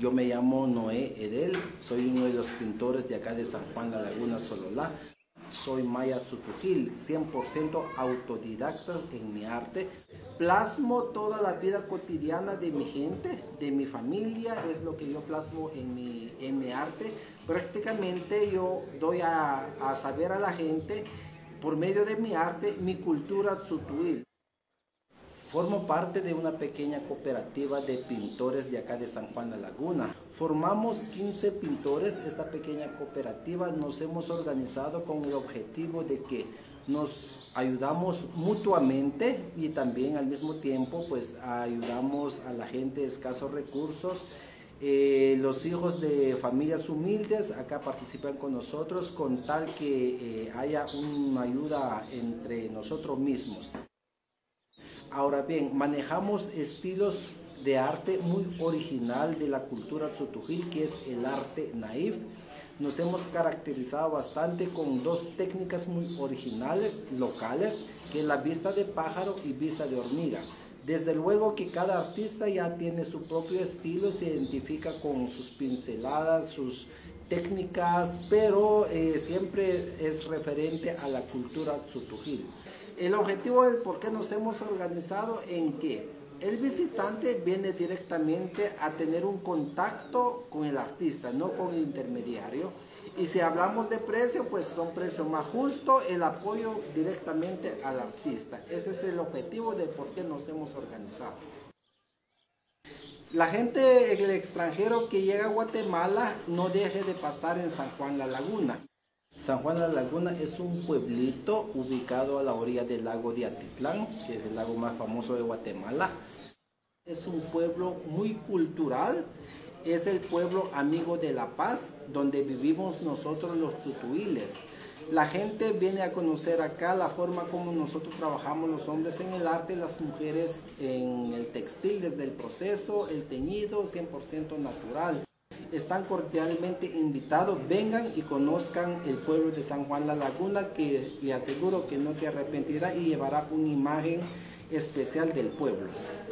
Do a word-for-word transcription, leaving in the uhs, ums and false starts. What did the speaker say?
yo me llamo Noé Edel, soy uno de los pintores de acá de San Juan La Laguna, Sololá. Soy maya tzutujil, cien por ciento autodidacta en mi arte. Plasmo toda la vida cotidiana de mi gente, de mi familia, es lo que yo plasmo en mi, en mi arte. Prácticamente yo doy a, a saber a la gente, por medio de mi arte, mi cultura tzutujil. Formo parte de una pequeña cooperativa de pintores de acá de San Juan La Laguna. Formamos quince pintores. Esta pequeña cooperativa nos hemos organizado con el objetivo de que nos ayudamos mutuamente y también al mismo tiempo pues ayudamos a la gente de escasos recursos. Eh, los hijos de familias humildes acá participan con nosotros con tal que eh, haya una ayuda entre nosotros mismos. Ahora bien, manejamos estilos de arte muy original de la cultura tzutujil, que es el arte naif. Nos hemos caracterizado bastante con dos técnicas muy originales, locales, que es la vista de pájaro y vista de hormiga. Desde luego que cada artista ya tiene su propio estilo, se identifica con sus pinceladas, sus técnicas, pero eh, siempre es referente a la cultura tzutujil. El objetivo del por qué nos hemos organizado en que el visitante viene directamente a tener un contacto con el artista, no con el intermediario. Y si hablamos de precio, pues son precios más justos, el apoyo directamente al artista. Ese es el objetivo de por qué nos hemos organizado. La gente, el extranjero que llega a Guatemala, no deje de pasar en San Juan La Laguna. San Juan La Laguna es un pueblito ubicado a la orilla del lago de Atitlán, que es el lago más famoso de Guatemala. Es un pueblo muy cultural, es el pueblo amigo de la paz, donde vivimos nosotros los tzutuhiles. La gente viene a conocer acá la forma como nosotros trabajamos, los hombres en el arte, las mujeres en el textil, desde el proceso, el teñido, cien por ciento natural. Están cordialmente invitados, vengan y conozcan el pueblo de San Juan La Laguna, que le aseguro que no se arrepentirá y llevará una imagen especial del pueblo.